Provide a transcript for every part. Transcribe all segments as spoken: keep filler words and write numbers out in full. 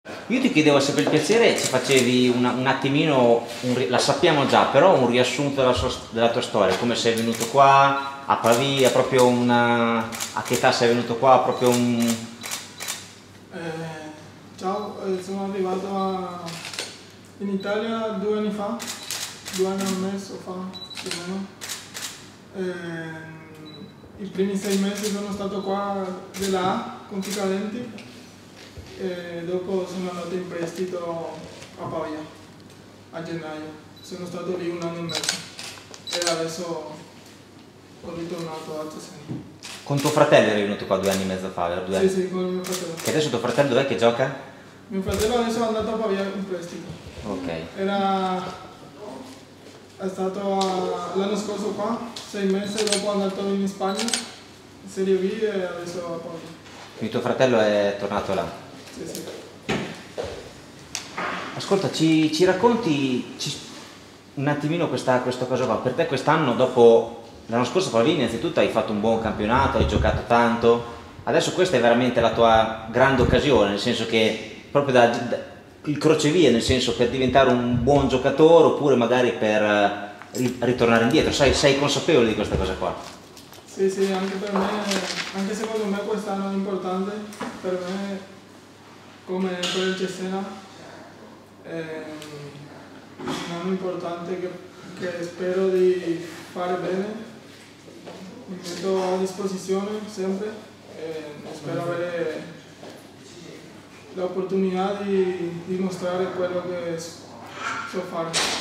Io ti chiedevo se per il piacere ci facevi una, un attimino, un, la sappiamo già, però un riassunto della, sua, della tua storia, come sei venuto qua a Pavia, proprio una, a che età sei venuto qua, proprio un... Eh, ciao, eh, sono arrivato a, in Italia due anni fa, due anni e un mese fa, più o meno. Eh, I primi sei mesi sono stato qua della A con Ficadenti e dopo sono andato in prestito a Pavia a gennaio. Sono stato lì un anno e mezzo e adesso ho ritornato a Cesena. Con tuo fratello eri venuto qua due anni e mezzo fa, vero? Due Sì, anni. sì, con mio fratello. E adesso tuo fratello dov'è che gioca? Mio fratello adesso è andato a Pavia in prestito. Ok. Era, è stato l'anno scorso qua, sei mesi, dopo è andato in Spagna, in Serie B e adesso a Pavia. Quindi tuo fratello è tornato là. Sì, sì. Ascolta, ci, ci racconti ci, un attimino questa, questa cosa qua. Per te quest'anno, dopo l'anno scorso Pavia, innanzitutto hai fatto un buon campionato, hai giocato tanto. Adesso questa è veramente la tua grande occasione, nel senso che proprio da, da, il crocevia, nel senso per diventare un buon giocatore oppure magari per uh, ritornare indietro. Sei, sei consapevole di questa cosa qua? Sì, sì, anche per me, anche secondo me quest'anno è importante, per me come per il Cesena, è un anno importante che, che spero di fare bene, mi metto a disposizione sempre e spero avere l'opportunità di dimostrare quello che so fare.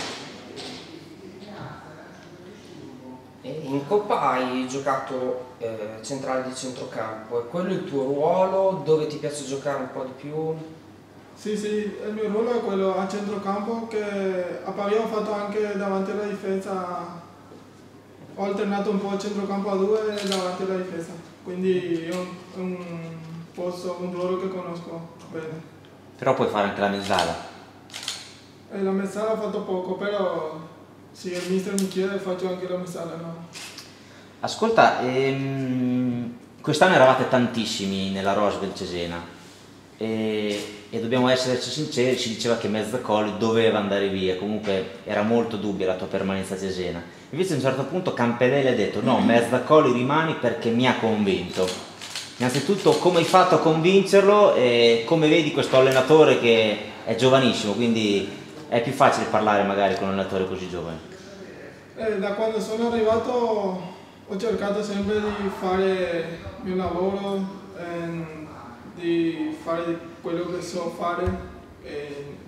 In Coppa hai giocato eh, centrale di centrocampo, è quello il tuo ruolo? Dove ti piace giocare un po' di più? Sì, sì, il mio ruolo è quello a centrocampo, che a Pavia ho fatto anche davanti alla difesa, ho alternato un po' a centrocampo a due e davanti alla difesa, quindi è un, un posto, un ruolo che conosco bene. Però puoi fare anche la mezzala. E la mezzala ho fatto poco, però se il mister mi chiede faccio anche la mezzala, no? Ascolta, ehm, quest'anno eravate tantissimi nella rosa del Cesena e, e dobbiamo essere sinceri, ci diceva che Mezzacoli doveva andare via, comunque era molto dubbia la tua permanenza a Cesena. Invece a un certo punto Campelelli ha detto no, Mezzacoli rimani perché mi ha convinto. Innanzitutto come hai fatto a convincerlo e come vedi questo allenatore che è giovanissimo, quindi è più facile parlare magari con un allenatore così giovane. Eh, da quando sono arrivato ho cercato sempre di fare il mio lavoro, eh, di fare quello che so fare e,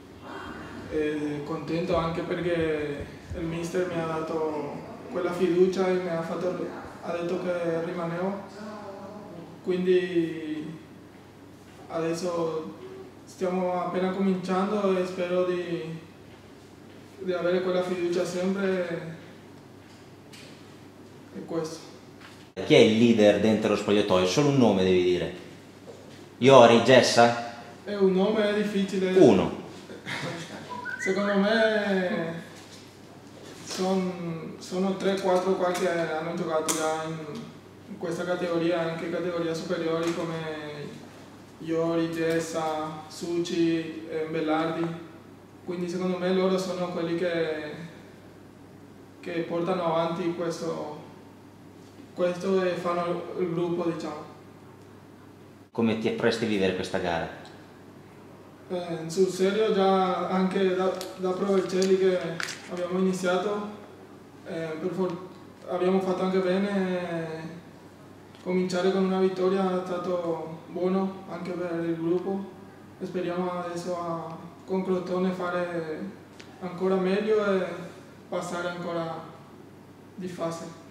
e contento anche perché il mister mi ha dato quella fiducia e mi ha, fatto, ha detto che rimanevo, quindi adesso stiamo appena cominciando e spero di, di avere quella fiducia sempre e questo. Chi è il leader dentro lo spogliatoio? Solo un nome devi dire. Iori, Gessa? È un nome difficile. Uno. Secondo me son, sono tre quattro qua che hanno giocato già in, in questa categoria, anche categorie superiori come Iori, Gessa, Suci, eh, Bellardi, quindi secondo me loro sono quelli che, che portano avanti questo, questo e fanno il gruppo, diciamo. Come ti appresti a vivere questa gara? Eh, sul serio già anche da, da Provercelli che abbiamo iniziato, eh, per abbiamo fatto anche bene, cominciare con una vittoria è stato buono anche per il gruppo e speriamo adesso a, con Crotone fare ancora meglio e passare ancora di fase.